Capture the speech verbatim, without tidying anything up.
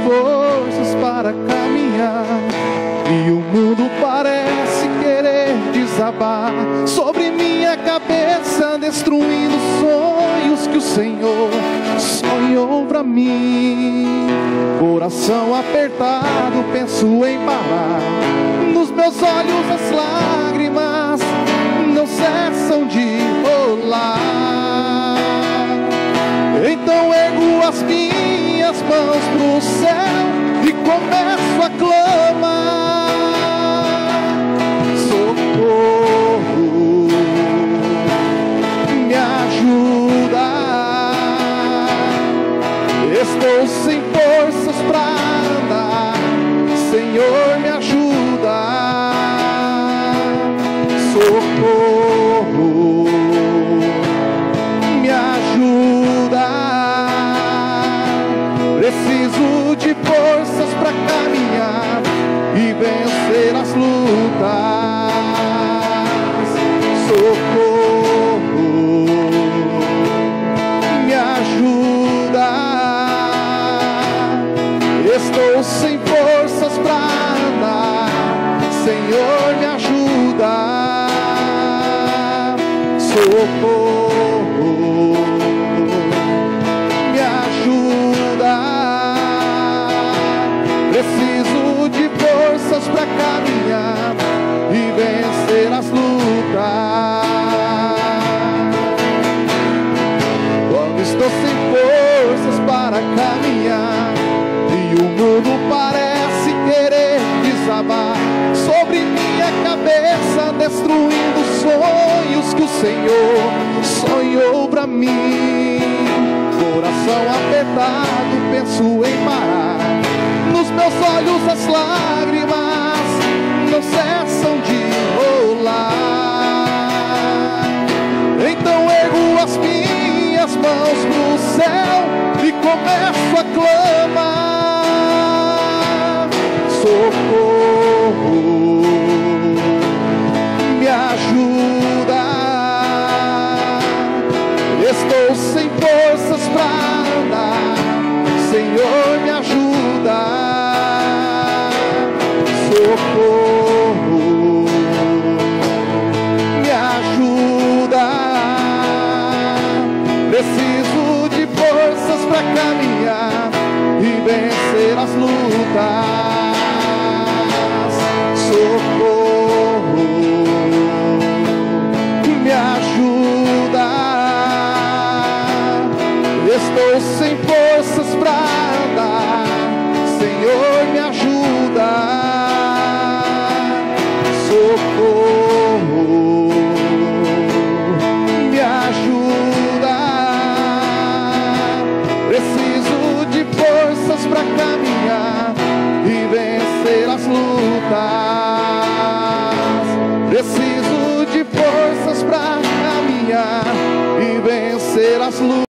forças para caminhar e o mundo parece querer desabar sobre minha cabeça, destruindo sonhos que o Senhor sonhou pra mim. Coração apertado, penso em parar. Nos meus olhos as lágrimas não cessam de rolar. Então ergo as minhas mãos pro céu e começo a clamar: socorro, me ajuda. Estou sem forças pra andar, Senhor, me ajuda. Socorro, me ajuda. Preciso de forças pra caminhar e vencer as lutas. Socorro, me ajuda. Estou sem forças pra andar, Senhor, me ajuda. Socorro, me ajuda. Preciso de forças pra caminhar e vencer as lutas. Quando estou sem forças para caminhar e o mundo parece querer desabar sobre minha cabeça, destruindo sonhos que o Senhor sonhou pra mim. Coração apertado, penso em parar. Nos meus olhos as lágrimas não cessam de rolar. Então ergo as minhas mãos pro céu e começo a clamar: socorro, me ajuda. Estou sem forças pra andar, Senhor, me ajuda. Socorro, me ajuda. Preciso de forças pra caminhar e vencer as lutas. Socorro, me ajuda. Estou sem forças pra andar, Senhor, me ajuda. Socorro, me ajuda. Preciso de forças pra caminhar e vencer as lutas. Preciso de forças pra caminhar e vencer as lutas.